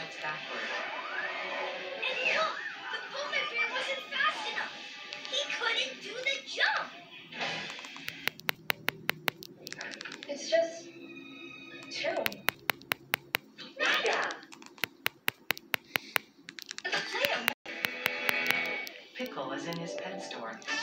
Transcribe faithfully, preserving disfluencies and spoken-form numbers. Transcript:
slides backward. And look! The polar bear wasn't fast enough! He couldn't do the jump! It's just... true. Nada! The plan! Pickle is in his pet store.